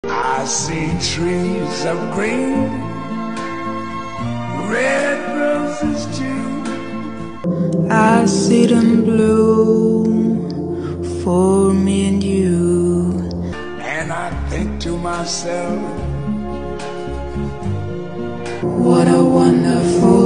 I see trees of green, red roses too. I see them bloom for me and you. And I think to myself, what a wonderful